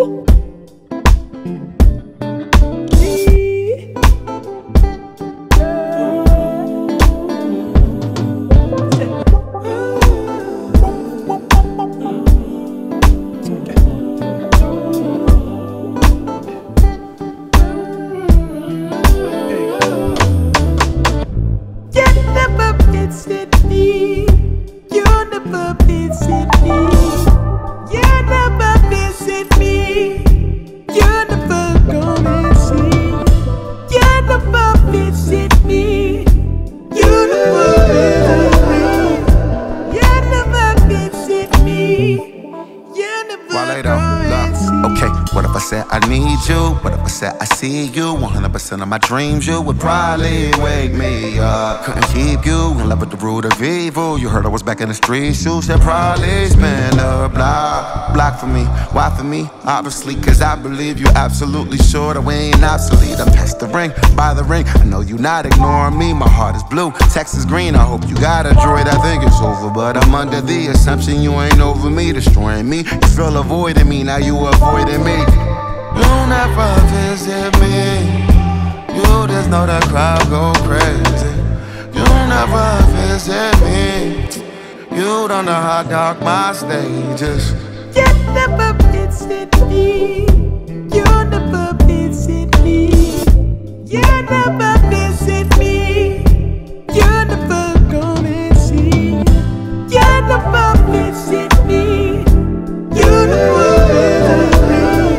I see you, 100% of my dreams, you would probably wake me up. Couldn't keep you in love with the root of evil. You heard I was back in the streets, you should probably spin a block for me. Why for me? Obviously, cause I believe you're absolutely sure that we ain't obsolete. I'm past the ring, by the ring. I know you not ignoring me, my heart is blue, text is green. I hope you got a droid, I think it's over. But I'm under the assumption you ain't over me, destroying me. You feel avoiding me, now you avoiding me. You never visit me. You just know the crowd go crazy. You never visit me. You don't know how dark my stage is. You never visit me. You never visit me. You never visit me. You never come and see. You never visit me. You never visit me.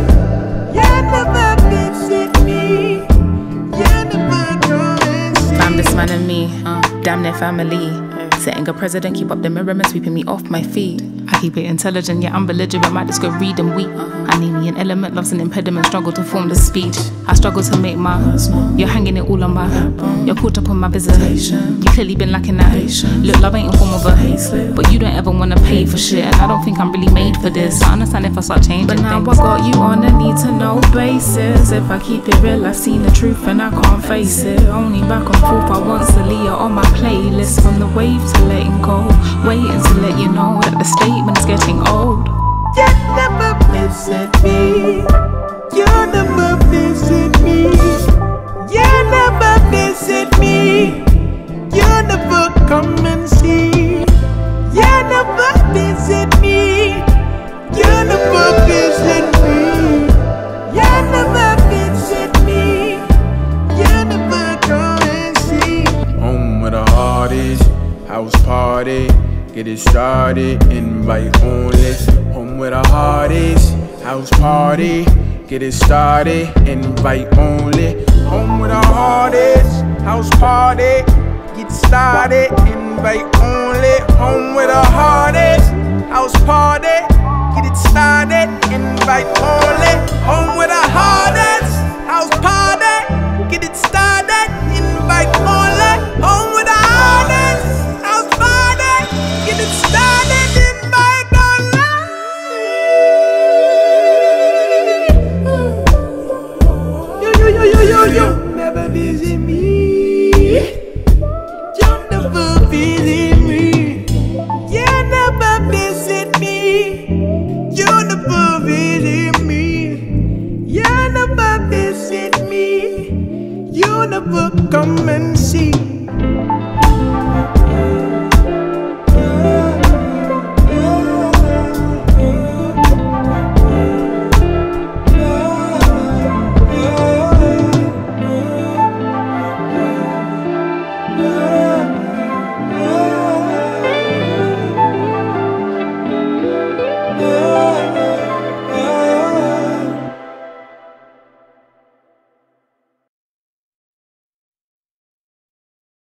Found this man and me, damn near family. Setting a president, keep up the mirror and sweeping me off my feet. I keep it intelligent, yet I'm belligerent, might just go read and weep. I need me an element, love's an impediment, struggle to form the speech. I struggle to make my you're hanging it all on my you're caught up on my visitation. You clearly been lacking that. Look, love ain't in form of a but you don't ever wanna pay for shit. And I don't think I'm really made for this. I understand if I start changing but now things. I got you on a need to know basis. If I keep it real, I've seen the truth and I can't face it. Only back and forth, I want Celia on my playlist. From the wave to letting go, waiting to let you know that the statement is getting old. You never visit me. You never visit me. You never visit me. You never come and see. You never visit me. You never visit me. You never visit me. You never come and see. Home with the hardest, house party. Get it started, invite only. Home with the hardest, house party. Get it started, invite only. Home with the hardest, house party. Get started, invite only. Home with the hardest, house party.